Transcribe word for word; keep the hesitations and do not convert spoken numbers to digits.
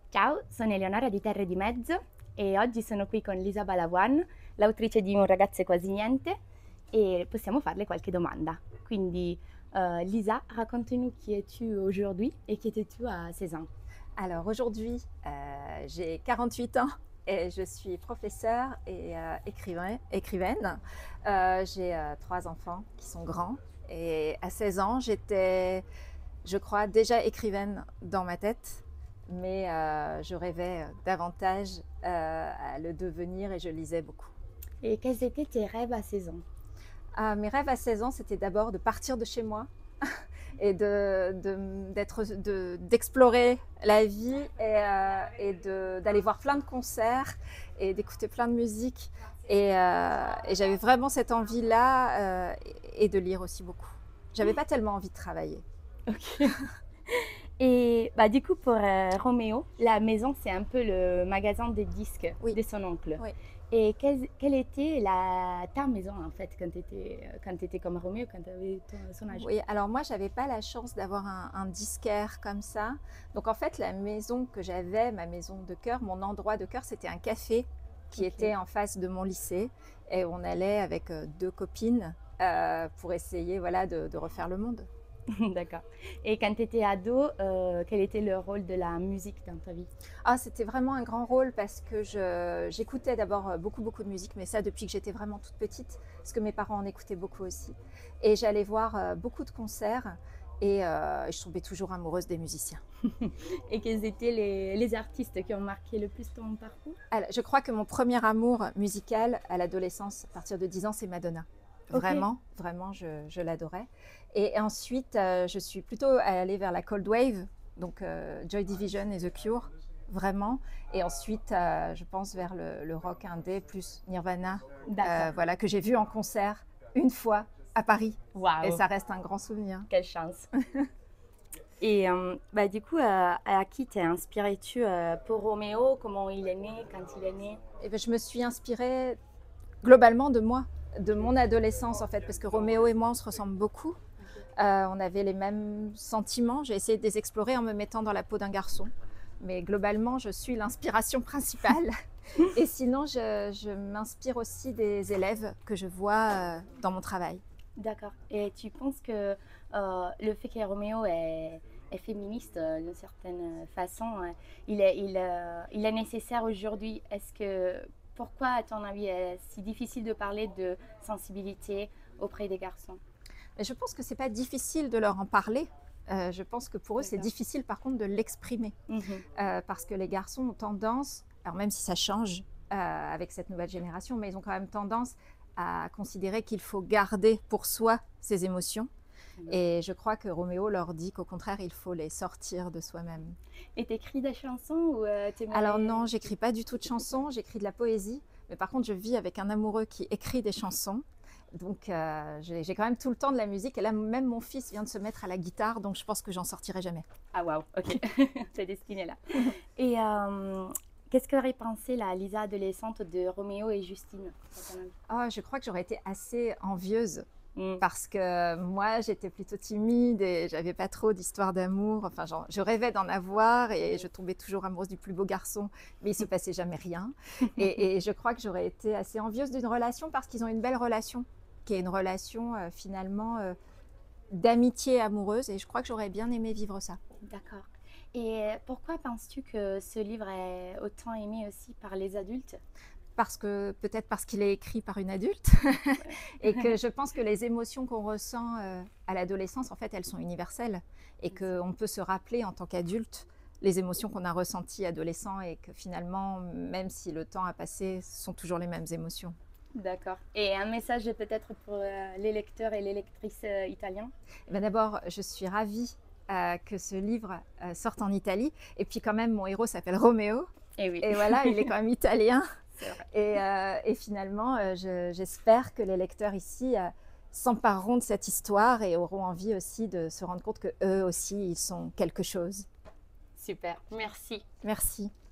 Ciao, sono Eleonora di Terre di Mezzo e oggi sono qui con Lisa Balawan, l'autrice di Un ragazzo e quasi niente, e possiamo farle qualche domanda. Quindi, euh, Lisa, raconte-nous qui es-tu aujourd'hui et qui étais-tu à seize ans? Alors aujourd'hui, euh, j'ai quarante-huit ans et je suis professeure et euh, écrivain, écrivaine. Euh, j'ai euh, trois enfants qui sont grands et à seize ans, j'étais, je crois, déjà écrivaine dans ma tête, mais euh, je rêvais davantage euh, à le devenir et je lisais beaucoup. Et quels étaient tes rêves à seize ans? Ah, mes rêves à seize ans, c'était d'abord de partir de chez moi et de, de, d'être, de, d'explorer la vie et, euh, et de, d'aller voir plein de concerts et d'écouter plein de musique. Et, euh, et j'avais vraiment cette envie-là euh, et de lire aussi beaucoup. J'avais pas tellement envie de travailler. Ok. Et bah, du coup, pour euh, Roméo, la maison, c'est un peu le magasin des disques Oui. de son oncle. Oui. Et quelle, quelle était la, ta maison, en fait, quand tu étais, quand étais comme Roméo, quand tu avais ton, son âge? Oui, alors moi, j'avais pas la chance d'avoir un, un disquaire comme ça. Donc en fait, la maison que j'avais, ma maison de cœur, mon endroit de cœur, c'était un café qui Ok. était en face de mon lycée. Et on allait avec deux copines euh, pour essayer voilà, de, de refaire le monde. D'accord. Et quand tu étais ado, euh, quel était le rôle de la musique dans ta vie? Ah, c'était vraiment un grand rôle parce que je, j'écoutais d'abord beaucoup, beaucoup de musique, mais ça depuis que j'étais vraiment toute petite, parce que mes parents en écoutaient beaucoup aussi. Et j'allais voir beaucoup de concerts et euh, je tombais toujours amoureuse des musiciens. Et quels étaient les, les artistes qui ont marqué le plus ton parcours? Alors, je crois que mon premier amour musical à l'adolescence, à partir de dix ans, c'est Madonna. Vraiment, okay. vraiment, je, je l'adorais. Et ensuite, euh, je suis plutôt allée vers la Cold Wave, donc euh, Joy Division et The Cure, vraiment. Et ensuite, euh, je pense vers le, le rock indé, plus Nirvana, euh, voilà, que j'ai vu en concert une fois à Paris. Wow. Et ça reste un grand souvenir. Quelle chance. Et euh, bah, du coup, euh, à qui t'es inspirée-tu euh, pour Roméo? Comment il est né, quand il est né? Et ben, je me suis inspirée globalement de moi, de mon adolescence en fait, parce que Roméo et moi, on se ressemble beaucoup. Euh, on avait les mêmes sentiments. J'ai essayé de les explorer en me mettant dans la peau d'un garçon. Mais globalement, je suis l'inspiration principale. Et sinon, je, je m'inspire aussi des élèves que je vois euh, dans mon travail. D'accord. Et tu penses que euh, le fait que Roméo est, est féministe euh, d'une certaine façon, euh, il, est, il, euh, il est nécessaire aujourd'hui? Est-ce que, pourquoi, à ton avis, est si difficile de parler de sensibilité auprès des garçons? Mais je pense que c'est pas difficile de leur en parler. Euh, je pense que pour eux, c'est difficile par contre de l'exprimer. Mm-hmm. euh, parce que les garçons ont tendance, alors même si ça change euh, avec cette nouvelle génération, mais ils ont quand même tendance à considérer qu'il faut garder pour soi ses émotions. Mm-hmm. Et je crois que Roméo leur dit qu'au contraire, il faut les sortir de soi-même. Et t'écris des chansons ou euh, Alors non, j'écris pas du tout de chansons, j'écris de la poésie. Mais par contre, je vis avec un amoureux qui écrit des chansons. Donc euh, j'ai, j'ai quand même tout le temps de la musique. Et là, même mon fils vient de se mettre à la guitare, donc je pense que j'en sortirai jamais. Ah waouh, ok, t'es destinée là. Et euh, qu'est-ce qu'aurait pensé la Lisa adolescente de Roméo et Justine? Oh, je crois que j'aurais été assez envieuse. Mm. Parce que moi, j'étais plutôt timide et j'avais pas trop d'histoire d'amour. Enfin, genre, je rêvais d'en avoir et je tombais toujours amoureuse du plus beau garçon, mais il se passait jamais rien. Et, et je crois que j'aurais été assez envieuse d'une relation parce qu'ils ont une belle relation, qui est une relation euh, finalement euh, d'amitié amoureuse. Et je crois que j'aurais bien aimé vivre ça. D'accord. Et pourquoi penses-tu que ce livre est autant aimé aussi par les adultes? Parce que peut-être parce qu'il est écrit par une adulte et que je pense que les émotions qu'on ressent euh, à l'adolescence, en fait, elles sont universelles et qu'on peut se rappeler en tant qu'adulte les émotions qu'on a ressenties adolescent et que finalement, même si le temps a passé, ce sont toujours les mêmes émotions. D'accord. Et un message peut-être pour euh, les lecteurs et les lectrices euh, italiens? Eh bien, d'abord, je suis ravie euh, que ce livre euh, sorte en Italie. Et puis quand même, mon héros s'appelle Roméo. Et, oui. Et voilà, il est quand même italien. Et, euh, et finalement, euh, je, j'espère que les lecteurs ici euh, s'empareront de cette histoire et auront envie aussi de se rendre compte qu'eux aussi, ils sont quelque chose. Super, merci. Merci.